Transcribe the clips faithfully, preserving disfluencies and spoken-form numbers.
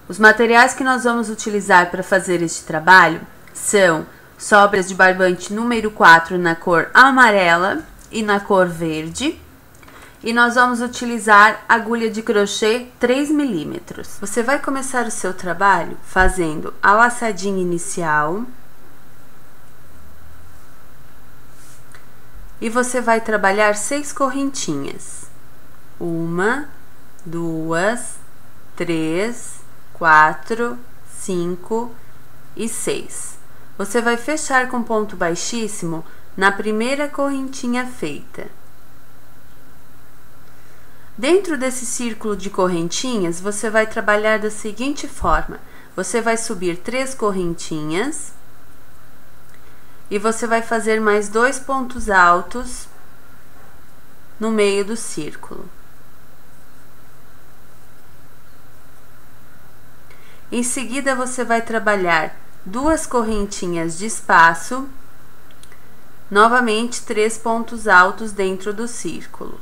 Os materiais que nós vamos utilizar para fazer este trabalho são sobras de barbante número quatro na cor amarela e na cor verde. E nós vamos utilizar agulha de crochê três milímetros. Você vai começar o seu trabalho fazendo a laçadinha inicial. E você vai trabalhar seis correntinhas. Uma, duas, três, quatro, cinco e seis. Você vai fechar com ponto baixíssimo na primeira correntinha feita. Dentro desse círculo de correntinhas, você vai trabalhar da seguinte forma: você vai subir três correntinhas e você vai fazer mais dois pontos altos no meio do círculo. Em seguida, você vai trabalhar duas correntinhas de espaço, novamente três pontos altos dentro do círculo.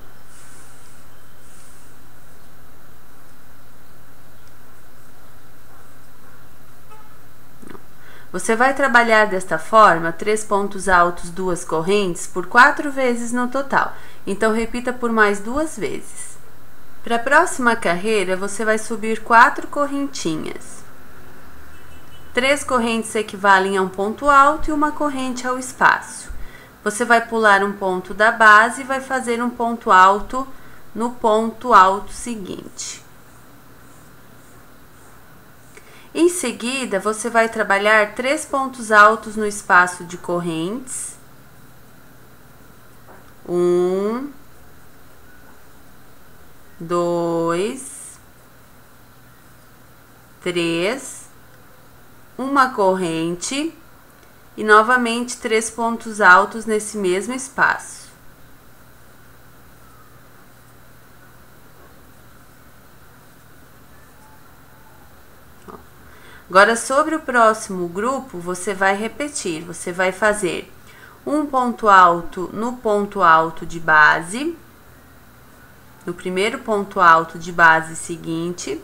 Você vai trabalhar desta forma, três pontos altos, duas correntes, por quatro vezes no total. Então, repita por mais duas vezes. Para a próxima carreira, você vai subir quatro correntinhas. Três correntes equivalem a um ponto alto e uma corrente ao espaço. Você vai pular um ponto da base e vai fazer um ponto alto no ponto alto seguinte. Em seguida, você vai trabalhar três pontos altos no espaço de correntes. Um, dois, três, uma corrente e novamente três pontos altos nesse mesmo espaço. Agora, sobre o próximo grupo, você vai repetir, você vai fazer um ponto alto no ponto alto de base, no primeiro ponto alto de base seguinte,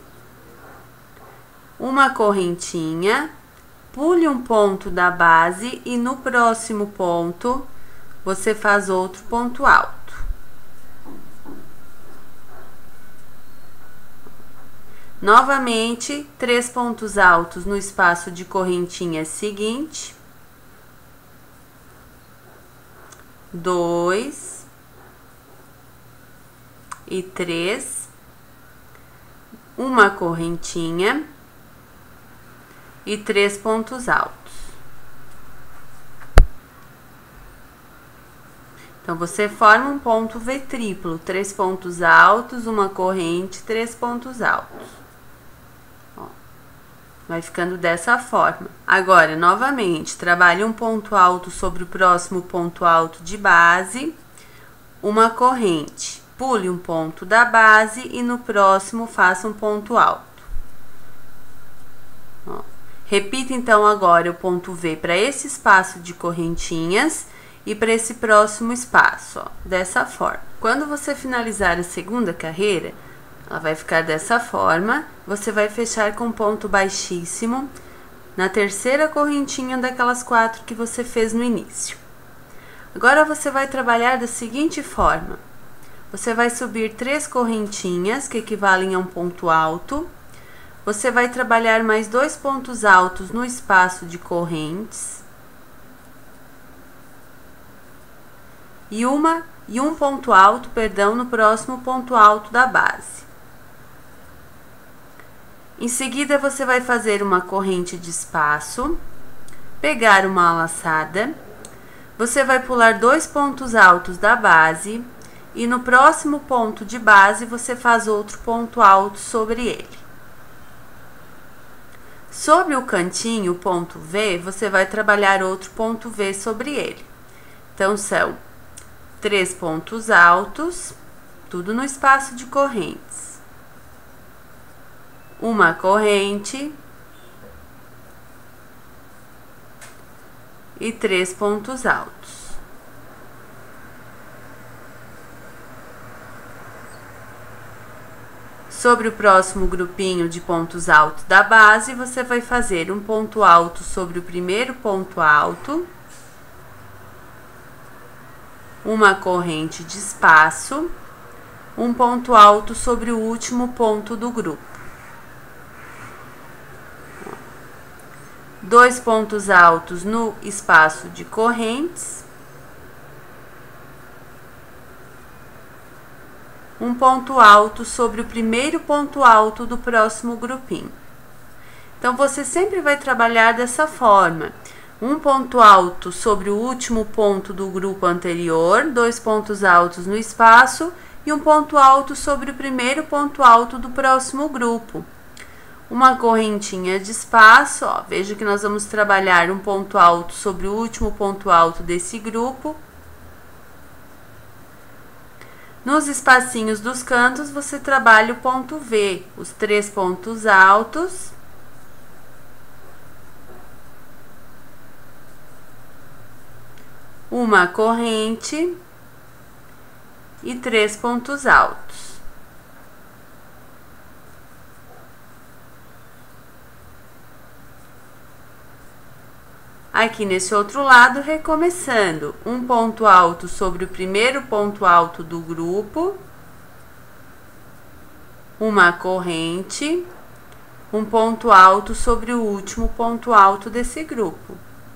uma correntinha, pule um ponto da base e no próximo ponto você faz outro ponto alto. Novamente, três pontos altos no espaço de correntinha seguinte. Dois. E três. Uma correntinha. E três pontos altos. Então, você forma um ponto V triplo. Três pontos altos, uma corrente, três pontos altos. Vai ficando dessa forma. Agora, novamente, trabalhe um ponto alto sobre o próximo ponto alto de base, uma corrente. Pule um ponto da base e no próximo faça um ponto alto. Ó. Repita, então, agora o ponto V para esse espaço de correntinhas e para esse próximo espaço, ó, dessa forma. Quando você finalizar a segunda carreira, ela vai ficar dessa forma, você vai fechar com ponto baixíssimo na terceira correntinha daquelas quatro que você fez no início. Agora, você vai trabalhar da seguinte forma: você vai subir três correntinhas, que equivalem a um ponto alto, você vai trabalhar mais dois pontos altos no espaço de correntes, e, uma, e um ponto alto, perdão, no próximo ponto alto da base. Em seguida, você vai fazer uma corrente de espaço, pegar uma laçada, você vai pular dois pontos altos da base e no próximo ponto de base você faz outro ponto alto sobre ele. Sobre o cantinho, o ponto V, você vai trabalhar outro ponto V sobre ele. Então, são três pontos altos, tudo no espaço de correntes. Uma corrente e três pontos altos. Sobre o próximo grupinho de pontos altos da base, você vai fazer um ponto alto sobre o primeiro ponto alto, uma corrente de espaço, um ponto alto sobre o último ponto do grupo. Dois pontos altos no espaço de correntes, um ponto alto sobre o primeiro ponto alto do próximo grupinho. Então, você sempre vai trabalhar dessa forma. Um ponto alto sobre o último ponto do grupo anterior, dois pontos altos no espaço e um ponto alto sobre o primeiro ponto alto do próximo grupo. Uma correntinha de espaço, ó, veja que nós vamos trabalhar um ponto alto sobre o último ponto alto desse grupo. Nos espacinhos dos cantos, você trabalha o ponto V, os três pontos altos. Uma corrente e três pontos altos. Aqui nesse outro lado, recomeçando, um ponto alto sobre o primeiro ponto alto do grupo, uma corrente, um ponto alto sobre o último ponto alto desse grupo.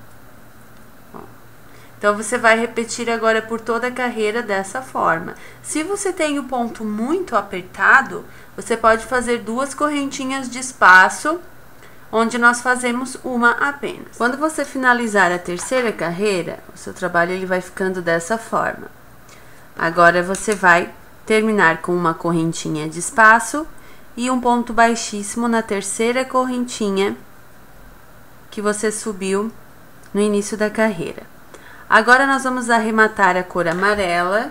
Então, você vai repetir agora por toda a carreira dessa forma. Se você tem o ponto muito apertado, você pode fazer duas correntinhas de espaço, onde nós fazemos uma apenas. Quando você finalizar a terceira carreira, o seu trabalho ele vai ficando dessa forma. Agora, você vai terminar com uma correntinha de espaço e um ponto baixíssimo na terceira correntinha que você subiu no início da carreira. Agora, nós vamos arrematar a cor amarela.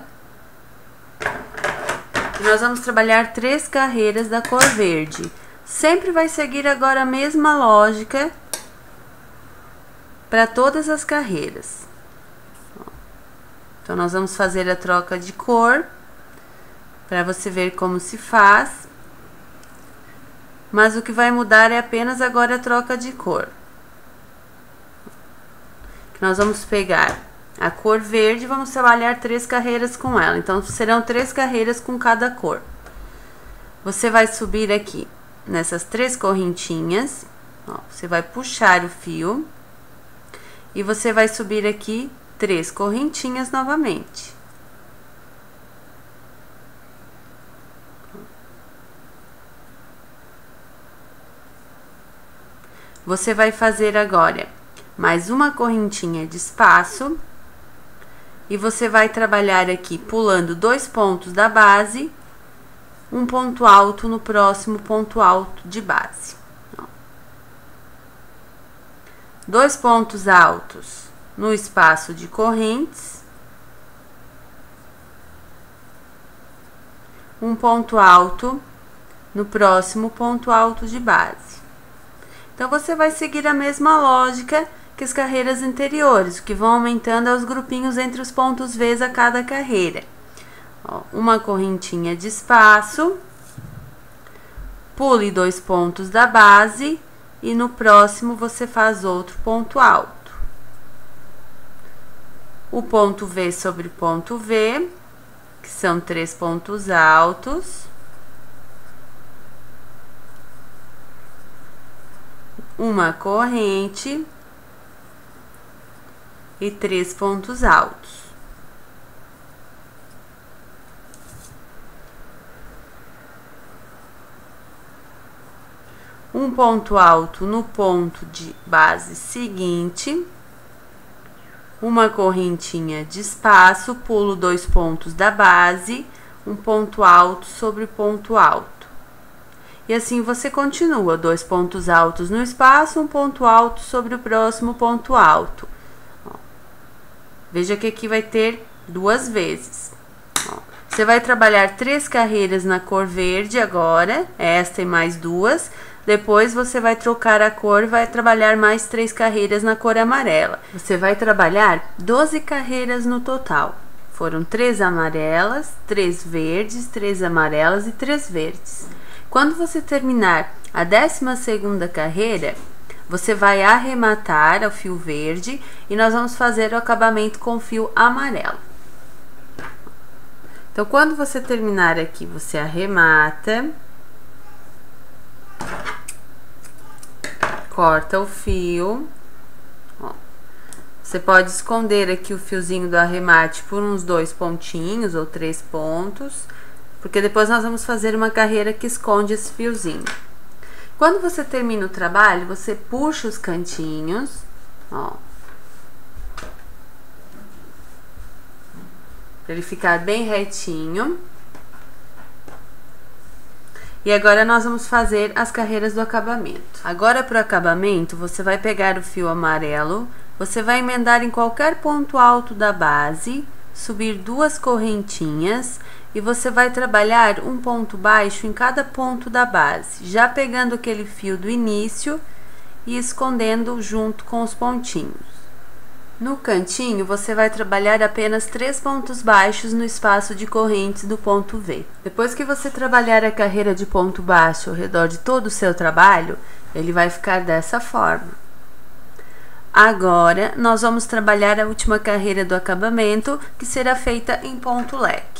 E nós vamos trabalhar três carreiras da cor verde. Sempre vai seguir agora a mesma lógica para todas as carreiras. Então, nós vamos fazer a troca de cor para você ver como se faz. Mas o que vai mudar é apenas agora a troca de cor. Nós vamos pegar a cor verde e vamos trabalhar três carreiras com ela. Então, serão três carreiras com cada cor. Você vai subir aqui nessas três correntinhas, ó, você vai puxar o fio e você vai subir aqui três correntinhas novamente. Você vai fazer agora mais uma correntinha de espaço e você vai trabalhar aqui pulando dois pontos da base, um ponto alto no próximo ponto alto de base. Ó. Dois pontos altos no espaço de correntes, um ponto alto no próximo ponto alto de base. Então, você vai seguir a mesma lógica que as carreiras anteriores, o que vão aumentando é os grupinhos entre os pontos V's a cada carreira. Ó, uma correntinha de espaço, pule dois pontos da base e no próximo você faz outro ponto alto. O ponto V sobre ponto V, que são três pontos altos. Uma corrente e três pontos altos. Um ponto alto no ponto de base seguinte, uma correntinha de espaço, pulo dois pontos da base, um ponto alto sobre ponto alto. E assim você continua, dois pontos altos no espaço, um ponto alto sobre o próximo ponto alto. Ó, veja que aqui vai ter duas vezes. Ó, você vai trabalhar três carreiras na cor verde agora, esta e mais duas. Depois, você vai trocar a cor e vai trabalhar mais três carreiras na cor amarela. Você vai trabalhar doze carreiras no total. Foram três amarelas, três verdes, três amarelas e três verdes. Quando você terminar a décima segunda carreira, você vai arrematar o fio verde e nós vamos fazer o acabamento com fio amarelo. Então, quando você terminar aqui, você arremata, corta o fio. Ó, você pode esconder aqui o fiozinho do arremate por uns dois pontinhos ou três pontos, porque depois nós vamos fazer uma carreira que esconde esse fiozinho. Quando você termina o trabalho, você puxa os cantinhos, ó, para ele ficar bem retinho. E agora nós vamos fazer as carreiras do acabamento. Agora, para o acabamento, você vai pegar o fio amarelo, você vai emendar em qualquer ponto alto da base, subir duas correntinhas e você vai trabalhar um ponto baixo em cada ponto da base, já pegando aquele fio do início e escondendo junto com os pontinhos. No cantinho, você vai trabalhar apenas três pontos baixos no espaço de correntes do ponto V. Depois que você trabalhar a carreira de ponto baixo ao redor de todo o seu trabalho, ele vai ficar dessa forma. Agora, nós vamos trabalhar a última carreira do acabamento, que será feita em ponto leque.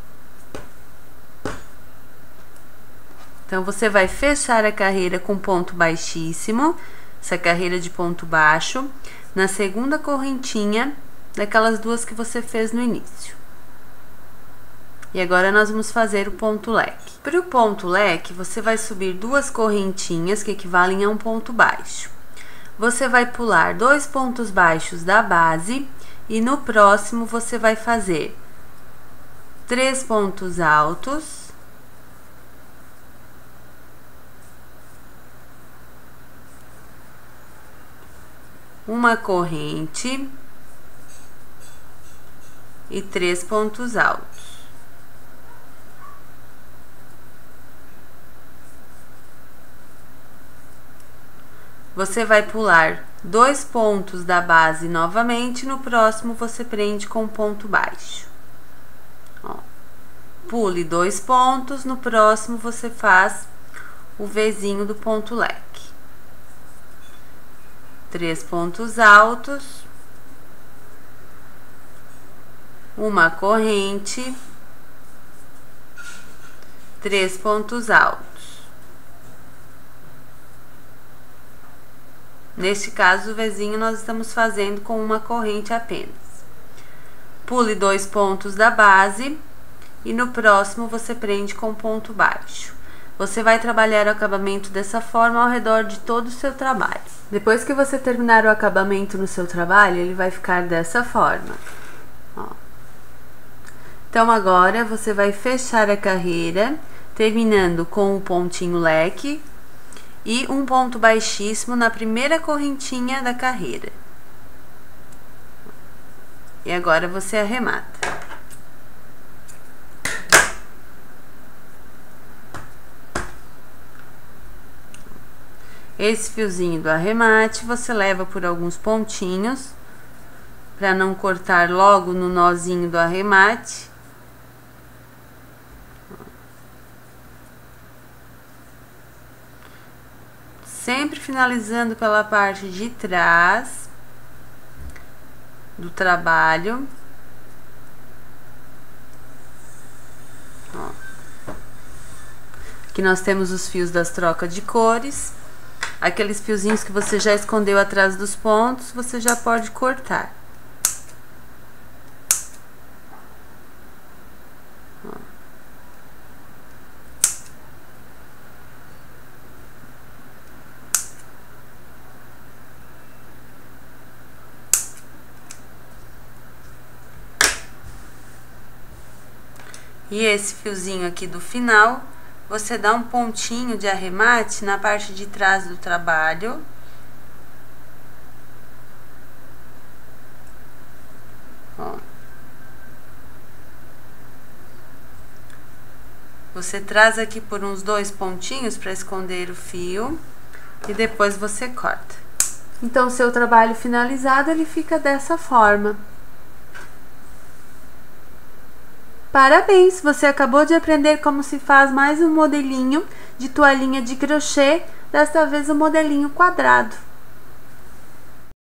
Então, você vai fechar a carreira com ponto baixíssimo, essa carreira de ponto baixo, na segunda correntinha daquelas duas que você fez no início. E agora nós vamos fazer o ponto leque. Para o ponto leque, você vai subir duas correntinhas que equivalem a um ponto baixo. Você vai pular dois pontos baixos da base e no próximo você vai fazer três pontos altos, uma corrente e três pontos altos. Você vai pular dois pontos da base novamente, no próximo você prende com ponto baixo. Ó, pule dois pontos, no próximo você faz o Vzinho do ponto leque. Três pontos altos, uma corrente, três pontos altos. Neste caso, o Vzinho nós estamos fazendo com uma corrente apenas. Pule dois pontos da base e no próximo você prende com ponto baixo. Você vai trabalhar o acabamento dessa forma ao redor de todo o seu trabalho. Depois que você terminar o acabamento no seu trabalho, ele vai ficar dessa forma. Ó. Então, agora você vai fechar a carreira, terminando com o pontinho leque e um ponto baixíssimo na primeira correntinha da carreira. E agora você arremata. Esse fiozinho do arremate você leva por alguns pontinhos para não cortar logo no nozinho do arremate. Sempre finalizando pela parte de trás do trabalho. Ó. Aqui nós temos os fios das trocas de cores. Aqueles fiozinhos que você já escondeu atrás dos pontos, você já pode cortar. Ó. E esse fiozinho aqui do final, você dá um pontinho de arremate na parte de trás do trabalho. Ó. Você traz aqui por uns dois pontinhos para esconder o fio e depois você corta. Então, o seu trabalho finalizado, ele fica dessa forma. Parabéns! Você acabou de aprender como se faz mais um modelinho de toalhinha de crochê, desta vez o modelinho quadrado.